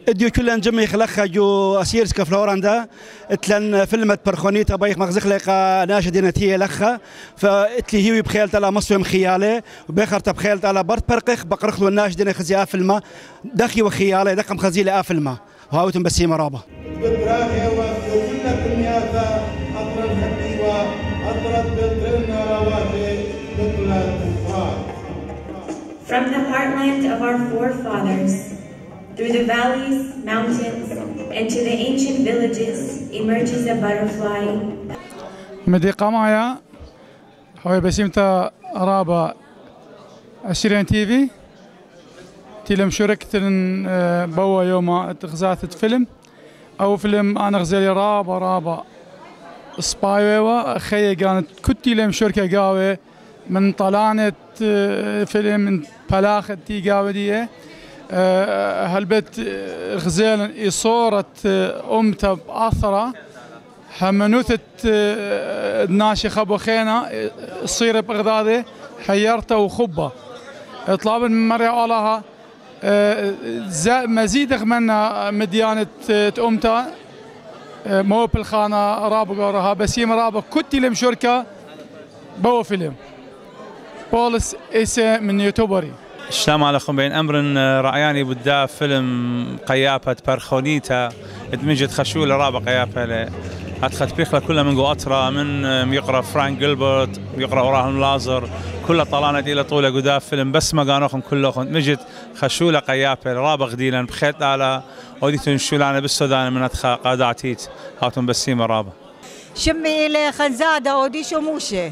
اديو كلن جمي خلخا جو اسيرس كفلورندا اتلن فيلمت برخونيتا بايخ مغزخ لقا ناشدينتيه لخا فاتلي هيوي بخيلت على مصوم خياله وبخرت بخيلت على برت برقخ بقرخلو الناشدين خزي افلما دخي وخياله دقم خزي لافلما وهاوتم بسيمه رابه From the heartland of our forefathers, through the valleys, mountains, and to the ancient villages emerges a butterfly. مدي قمايا هاي بسيمتا رابا أشيرين تيفي تيلم شركة بوا يوم تغزات فيلم أو فيلم أنا غزالي رابا سبايوة خي كانت كنتي لم شركة قاوي من طلانة فيلم من بلاخة تي قاوي دي هالبت غزال صورة أمته بأثرة همنوثة ناشي خبو خينا صير بغدادي حيرته وخبه طلاب من مرة الله مزيد منا مديانة أمته مو بالخانة رابقة بسيم رابق كنتي لم شركة بو فيلم بولس إيسا من يوتيوبري السلام عليكم بين أمر رأياني بدا فيلم قيافة برخونيتا ادمجت خشولة رابع قيافة أدخلت بيخلة كلها من قواترا من يقرأ فرانك جيلبرت يقرأ وراهم لازر كلها طلعنا إلى طولة قدا فيلم بس ما قانوكم كلهم مجد خشولة قيافة رابع غديلا بخيت على وديتون شولانا بالسودان من أدخل قادعتيت هاتون بسيمة رابع شمي إلى خنزادة وديشو موشي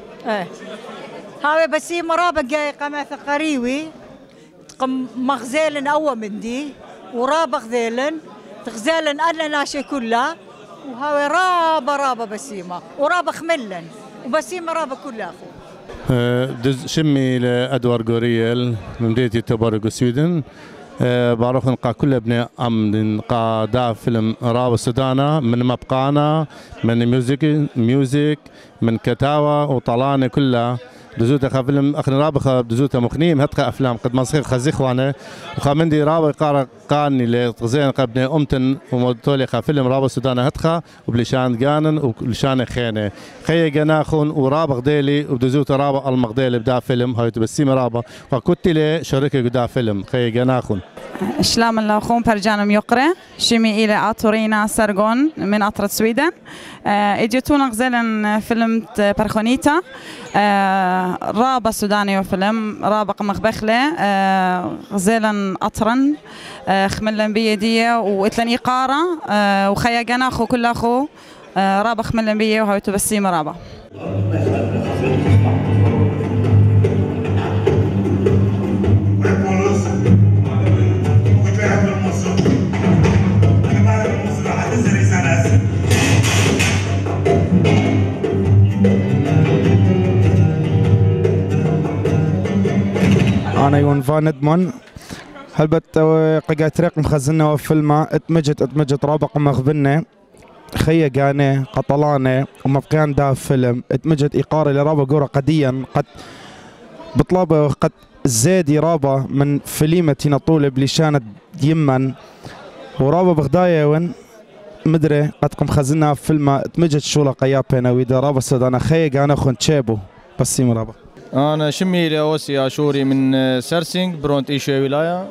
هاوي بسيمة رابع جاي قماث قريوي مغزيلن أول من دي ورابع غزيلن تغزيلن أنا ناشي كلها وهاوي رابا بسيمة ورابا خملن وبسيمة رابا كلها أخو شمي لأدوار غوريال من مدينة توبارغو سويدن بعرف نقا كل ابن نقا دا فيلم رابا سودانا من مبقانا من ميوزك من كتاوى وطلانة كلها دزوتا خا فيلم اخن رابخ دزوتا مخنيم هتقى افلام قد ما صغير خزيخ وانا وخامندي رابا قاني لغزين قبني امتن ومدتولي خا فيلم رابا سودانا هتقى وبلشان قانن وبلشان خينه خي جناخون ورابا غديلي وبدزوتا رابا المغديلي بدا فيلم هاي تبسيم رابا وكنت لي شركه قدا فيلم خي جناخون شلام الله خون برجانم يقرأ شمي إلى أطورينا سرغون من أطرة سويدن إجيتونا غزالا فيلم برخونيتا رابا سوداني وفيلم رابا مخبخلة غزالا أطرن خملن بيدية وإتلن إقارة وخيا جناخو كل أخو رابا خملن بيدية وهاي تبسيم رابا أنا يون فان ادمون هلبت قاعد طريق مخزنة وفيلمة اتمجت رابق مغبنة خيا قاني قطلانة ومبقيان دا فيلم اتمجت إقارة لرابا قورة قديا قد بطلابة قد زادي رابا من فيلمة نطولة بلشانة يمن ورابا بغدايا وين مدري قدكم خزنة فيلمة اتمجت شولا قيابنا ويدا رابا سودانا خيا قانا خون تشابو بسيم رابا أنا شمي لأوسي عاشوري من سرسينج برونت إيشيا ولاية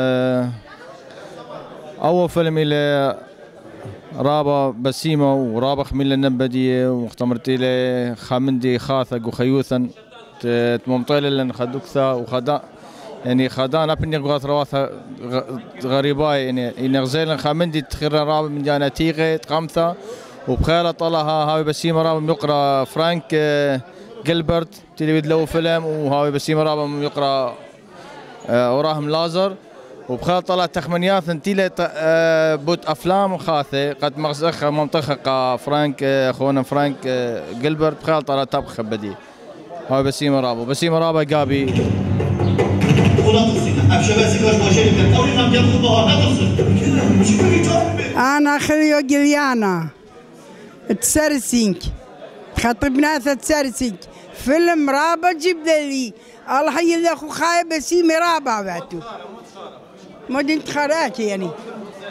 أول فيلم إلى رابا بسيمة ورابا خميل النبدية ومختمرتي لي خامندي خاثق وخيوثا تممطيل لن خدوكثا وخدا يعني خدان أبني قوات رواثا غريباي يعني غزيلا خامندي تخير رابا من جانا تيغي تقامثا وبخيلة طلعها هاوي بسيمة رابا يقرأ فرانك جيلبرت تلفزيون له فيلم وهاوي بسيمة رابا يقرأ وراهم لازر وبخير طلع تخمنيات انتيلة بوت أفلام خاثة قد مغزخ منطقة فرانك أخونا فرانك جيلبرت بخير طلع طبخ بدي هاوي بسيمة رابا قابي أنا خليو جليانا تسرسينك خطبنا تسرسينك فيلم رابع جيب لي الله يلا اخو خايب بسيمة رابع بعتو مدينة خراتي يعني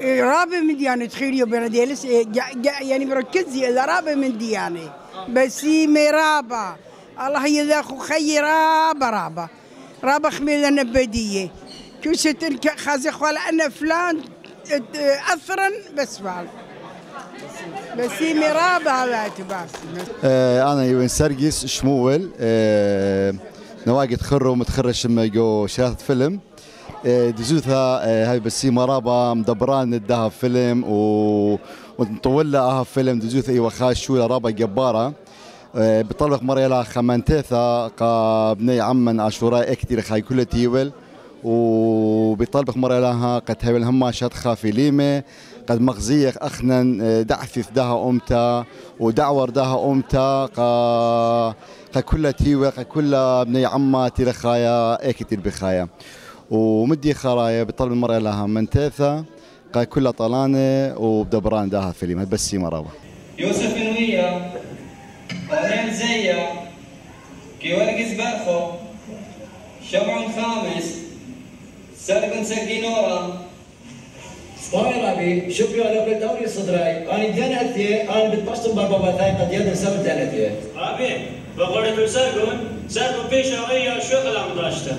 رابع من ديانة تخيلي برديلس يعني مركزي إذا رابع من ديانة بسيمة رابع الله يذاخو خي رابع خميلة نبدية كوشت خازخ ولا أنا فلان أثرا بس فعل بسيمة رابع لا تباس. أنا يوين سرقيس شمول نواقد خرو متخرج لما جو شاهد فيلم دزوثها هاي بسيمة رابا مدبران ندها فيلم ونطول لها فيلم دزوث ايوا خاشوله رابا جبارة بطلق مرة لها خمانتيثا قا بني عمن عاشوراء كتير خاي كل تيول وبطلق مرة لها قد هاول هماشات خافي ليمة قد مغزية أخنن دعثي دها أمتا ودعور دها أمتا قا كل تيول قا كل بني عمة تيرخايا كتير بخايا ومدي خرايا بطلب المرة لها منتثة قا كلها طلانة وبدبران داها فيلم بس مرابة يوسف نوية أورين زيا كي ورقس بأخو شمع خامس سرقن سكينورا صاير أبي شكرا لك الدوري صدراي أنا ديانتي أنا بتبشتم برباباتاي قد يدن سبب ديانتي أبي بقولك سرقن في شرعية شو كلام داشته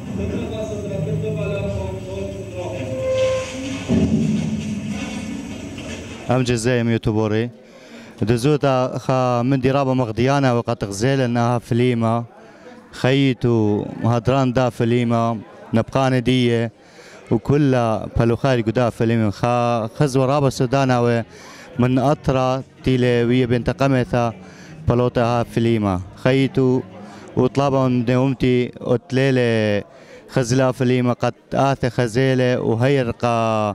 أم جزايم يوتيوبوري دزوتا خا من رابا مغديانا وقت غزيل انها فليمة خيتو مهدران دا فليمة نبقان دية وكلها بلوخاري قدا فليمة خزو رابا سودانا من أطرا تيلي ويا بنت قمثة بلوتها فليمة خيتو وطلبا من نومتي وتليلي خزلا فليمة قد آثي خزيلة وهيرقا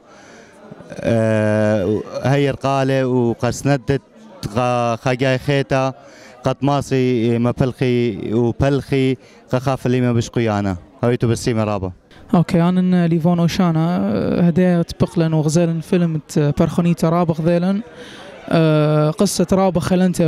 هيرقالة وقسندت خاجاي خيتا قد ماصي مبلخي وبلخي قخا فليمة بشقيانا هايتو بسيمة رابا اوكي انا ليفون اوشانا هدايا بقلن وغزالن فيلم برخونيتا رابا غذيلن قصة رابا خلنته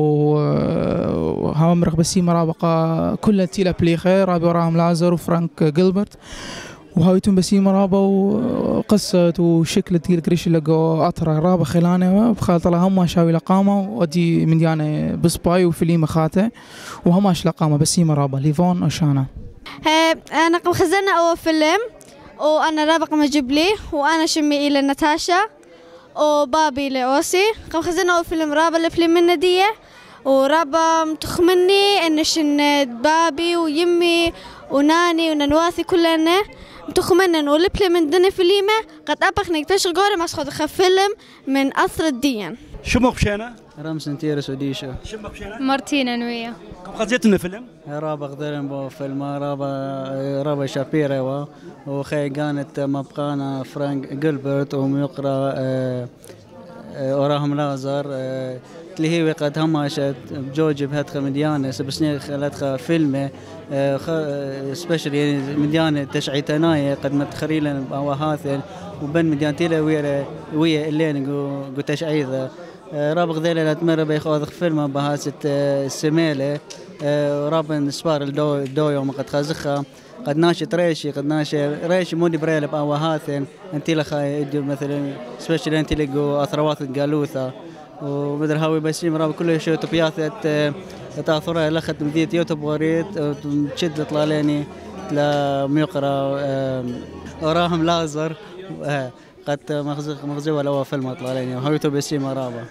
وهامرق بسيمة رابا كلها تيلا بليخي رابي وراهم لازر وفرانك جيلبرت وهايتون بسيمة رابا وقصة وشكل تيل كريش لقو أطرا رابا خلانه بخال طلع هما شاوي لقامة ودي من ديانة بسباي وفيليمة خاته وهماش لقامة بسيمة رابا ليفون أوشانا. أنا قم خزنا أول فيلم وأنا رابا قم أجيب لي وأنا شمي إلى ناتاشا وبابي لأوسي قم خزنا أول فيلم رابا الفيلم من ندية ورابا متخمني إن شن بابي ويمي وناني وننواثي كلنا متخمنن ولبلي من دنا فيلمة قد أبخ نكتشف قوري ما سخد فيلم من أثر الدين. شو مخشينا؟ رمز نتيرس وديشة. شو مخشينا؟ مارتينا نوية. كم خزيتنا فيلم؟ رابا غدرن بو فيلم رابا شابيرا وخي كانت مبقانا فرانك جيلبرت وميقرا وراهم لازر اللي هي قد هماشت بجوجي بهات مديانة سبسني خلتها فيلمه سبيشال يعني مديانة تشعيتناية قد متخريلا بواهاثل وبن مديانتيلا ويا اللين قو تشعيذة رابق ذيلا تمر بيخوض فيلم بهاسة السميلة رابن سبار الدو يوم قد خازخها قد ناشط ريشي قد ناشط ريشي مودي بريل بواهاثل انتي لخا مثلا سبيشال انتي لقو اثروات الجالوثة ومدر هاوي بسيم رابع كل شيء تبياثة تاثرة لخت مديت يوتيوب وريت وتشد طلاليني لميقرا وراهم لازر قد مغزي ولا فيلم طلاليني وهاويتو بسيم رابع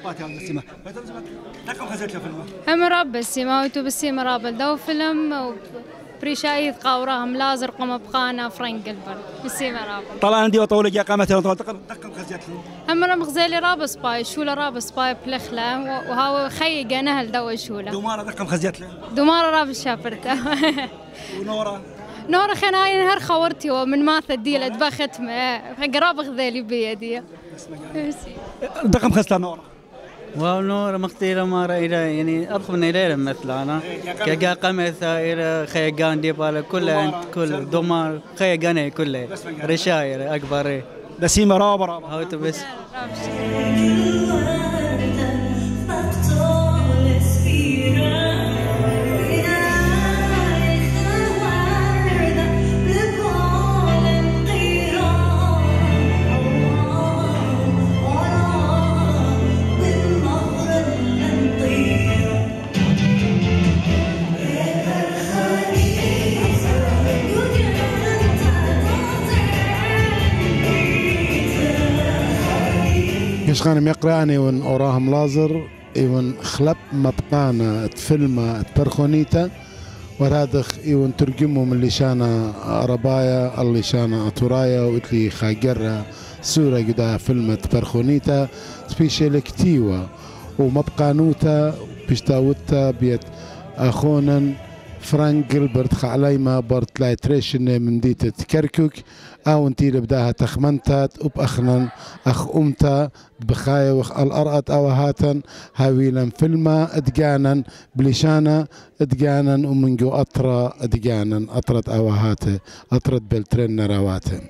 هم راب بسيم هاويتو بسيم رابع دو فيلم بريشايد قاوراهم لازر قم بقانا فرانك جيلبرت بسيم رابع طلع عندي وطول جا قامتها دقم خزيت هم مغزالي راب سباي شولا راب سباي بلخله وهاو خي جنهل دو شولا دومارة دقم خزيت له دومارة راب شافرته نورا خناين هر خورتي ومن ماث الديل ادبا ختمه قراب غذالي بيدي دقم خزتها نورا واو نور مختيرة مرة إلى يعني أبخ من إلى مثل أنا كجا قمثة إلى خيجان ديبالا كل دمار خيجانه كله رشاير أكبر بسيمة رابا هاو تبس يشغان ميقراني ون أوراهم لازر إيون خلب مبقانا تفيلما تبرخونيتا ورادخ إيون ترجموا من اللي شانا ربايا اللي شانا أطورايا وإتلي خاجرة سورة قدا فيلم تبرخونيتا سبيشي لكتيوا ومبقانوتا بيشتاوتا بيت أخونا فرانك جيلبرت خعليما برت لايتريشن من ديت تكركك او انتي بداها تخمنتات وبأخنا اخ امتا بخايا وخ الارقط او هاتن هاويلا فيلما ادقانا بليشانا ادقانا ومنجو اطرا ادقانا اطرت او هاته اطرت بلترين نراواته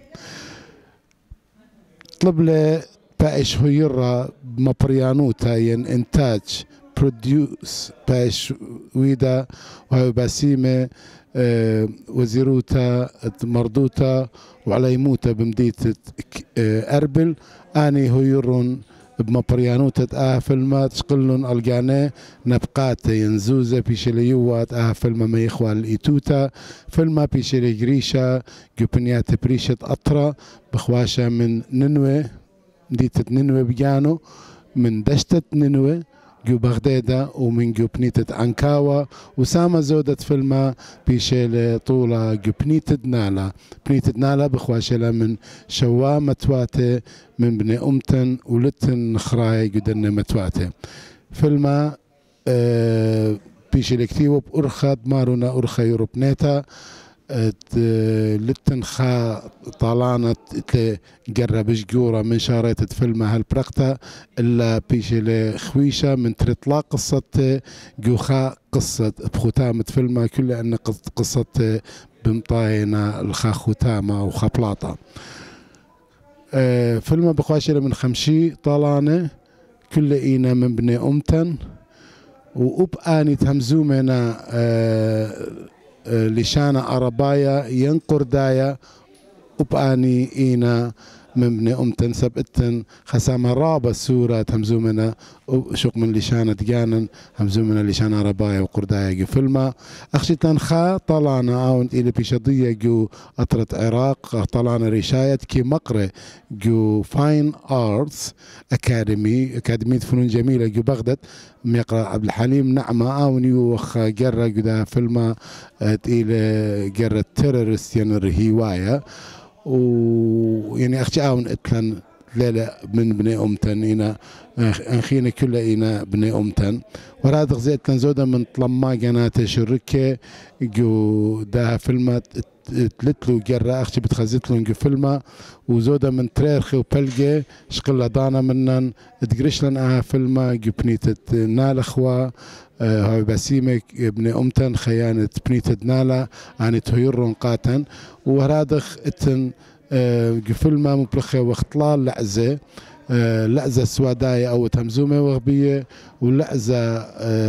طلب لي بايش هيرا مبريانوتا ين انتاج بروديوس باش ويدا وهاي باسيمة وزيروتا مردوتا وعليموتا بمديت أربل أني هيرون بمبريانوتا فيلمات شقلن الجاني نبقات ينزوزة بيشليوات فيلم ما يخوى الإيتوتا فيلم بيشلي جريشا جوبنيات بريشة أطرا بخواشة من ننوي مديت ننوي بجانو من دشتة ننوي جو بغدادة ومن جو بنيتة أنكاوا وسامة زودة فيلما بيشيل طولة جو بنيتة نالا بخواشلة من شوا متواتة من بني أمتن ولتن خراي جدن متواتة فيلما بيشيل كتيوب أرخد مارونا أرخا يوروبنيتا لتن خا طالانة جرب جورة من شاريت فيلم هالبرقتا إلا بيشي خويشة من ترطلا قصة جوخا قصة بختامة فيلم كل أن قصة بمطاينا الخا ختامة وخا بلاطة فيلم بخواشلة من خمشي طالانة كل إينا من بني أمتن وأب آني تهمزومنا لشانا عربايا ينقر دايا وباني اينا من بني امتن سبقتن خسامة رابة سورة همزومنا وشوق من لشانة دقانا همزومنا لشانا عربايا وقردايا جو فيلما اخشي تنخا طلعنا اون الى بيشضية جو اطرت عراق طلعنا رشاية كي مقرة جو فاين ارتس اكاديمية فنون جميلة جو بغداد ميقرا عبد الحليم نعمة اوني وخ جرة قدا فيلما الى جرة تيرورست يعني الهواية ويعني اختي اون اتلن ليلة من بني امتن هنا انخينا كلها هنا بني امتن وراد غزيت تنزودا من طلما قناة شركة جو دا فيلمات تلتلو جرا اختي بتخزت لهم جو فيلما وزودا من تريرخي وبلقي شقلا دانا منن تقرش لنا فيلما جو بنيتة نال اخوا هاي بسيمة ابن امتن خيانة بنيتة نالا عن تهيرون قاتن ورادخ اتن فيلما مبلخة واختلال لعزة لعزة سواداية او تمزومة وغبية ولعزة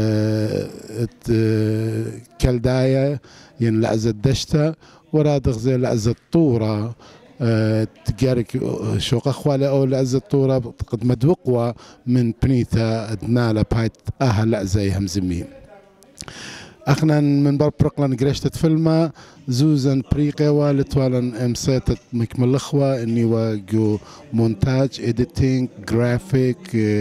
كلداية يعني لعزة دشتة ورادخ زي لعزة طورة تجارك شوق اخوالي او لعزة طورة قد مدوقوا من بنيتا دنالا بايت لعزة همزمين اخنا من برقلن قريشتة فيلما زوزن بريقة والتوالن امسيتت مكمل اخوة اني واجو مونتاج اديتينج جرافيك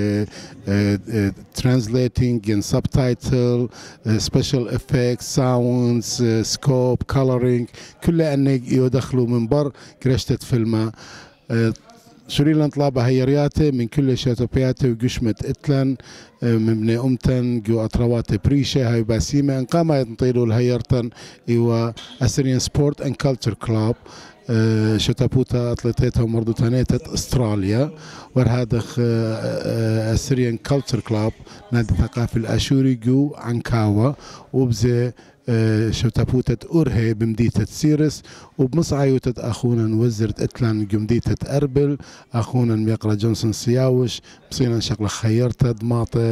ترانسليتينج ان سبتايتل سبيشال افكت ساوندز سكوب كولرينج كل اني يدخلوا من بر قريشتة فيلما شريلان طلابة هيرياتي من كل شاتوبياتي وقشمت اتلن من بني امتن جو اطرواتي بريشة هاي باسيمة ان قاما ينطيلوا الهيرتن ايوا اسريان سبورت ان كالتشر كلاب شتابوتا اطلتيتها ومردوتانيتة استراليا ورهادخ اسريان كالتشر كلاب نادي ثقافي الاشوري جو عنكاوا وبزي شوتابوتة أورهي بمديتة سيرس وبمصعيوتة أخونا وزرت إتلان جمديتة أربل أخونا ميقرا جونسون سياوش بصينا شغلة خيرتة دماطة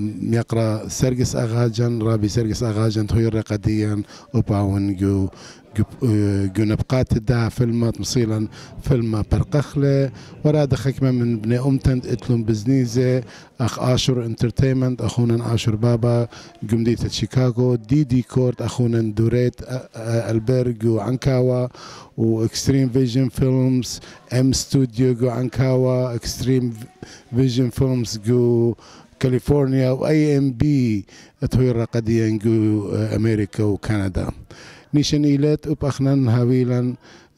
ميقرا سرقس أغاجن رابي سرقس أغاجن تهير قديا وباون جو جنبقات الدها فيلم مصيلا فيلم برقخلة ورا دخك من بني أمتن اتلم بزنيزة أخ آشور انترتينمنت أخونا آشور بابا جمدية شيكاغو دي كورت أخونا دوريت البرج وعنكاوا واكستريم فيجن فيلمز ام ستوديو جو عنكاوا اكستريم فيجن فيلمز جو كاليفورنيا واي ام بي تهوير قديا جو امريكا وكندا نيشن ايلت ابخنن هاويلا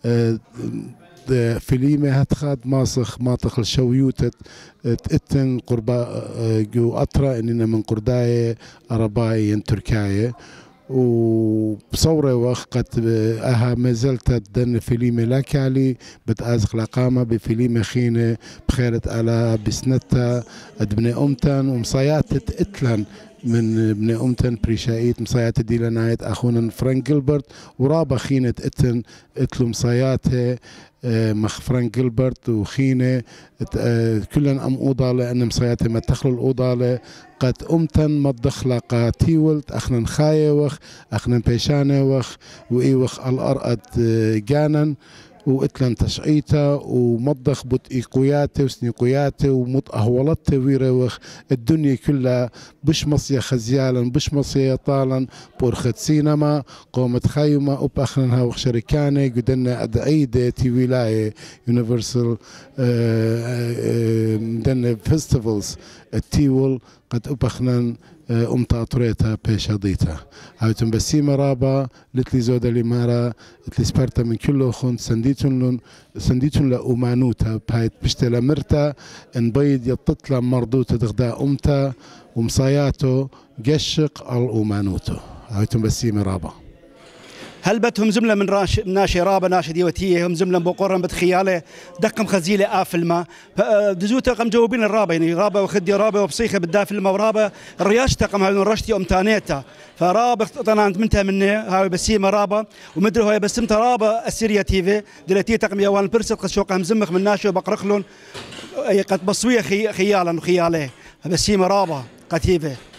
فيليمه هتخاد ماسخ ماطخ الشويوتت تأتن قربا جو أطرا إننا من قرداية أرباية تركاية وبصورة وقت أها ما زلت دن فيليمة لاكالي بتأزق لقامة بفيليمة خينة بخيرت على بسنتا ابن أمتن ومصايات تتلن من ابن أمتن بريشايت مصايات دي لنايت أخونا فرانك جيلبرت ورابا خينة اتلو مصاياتها مخ فرانك جيلبرت وخينة كلن أم أوضالة لأن مصاياتها ما تخلو الأوضالة قد أمتن مدخلة قاتيولت أخنا خاية وخ أخنا بيشانة وخ وإيوخ الأرقد جانا واتلن تشعيتا ومضخ بطئيقوياته وسنيقوياته ومطأهولته ويروخ الدنيا كلها بش مصيا خزيالا بش مصيا طالا بورخت سينما قومت خيمة وبأخنها وخ شركانة قدنا أدعيدة تي ولاية يونيفرسال مدنا فيستيفالز التيول قد أبخنن أمتا أطريتها بيش هضيتها هاوتن بسيمة رابا لتلي زودة لمارا لتلي سبارتا من كل أخون سنديتون لأمانوتا بهايت بشتلا مرتا إن بيض يطتلا مردوتا تغدا أمتا ومصاياتو قشق الأمانوتو هاوتن بسيمة رابا هل بتهم زملة من ناشي رابا ناشي ديوتية هم زملة بقرن بتخياله دقم خزيلة آفلما دزوتا قم جاوبين الرابا يعني رابا وخدي رابا وبصيخة بدها فيلما ورابا الرياش تقم هاي رشتي أمتانيتا فرابا طلعت منتها مني هاي بسيمة رابا ومدري هاي بسمتها رابا السيريا تيفي دلتي تقم يوان برسل قد شوقها مزمخ من ناشي وبقرخلون قد بصوية خيالا وخياله بسيمة رابا قتيفة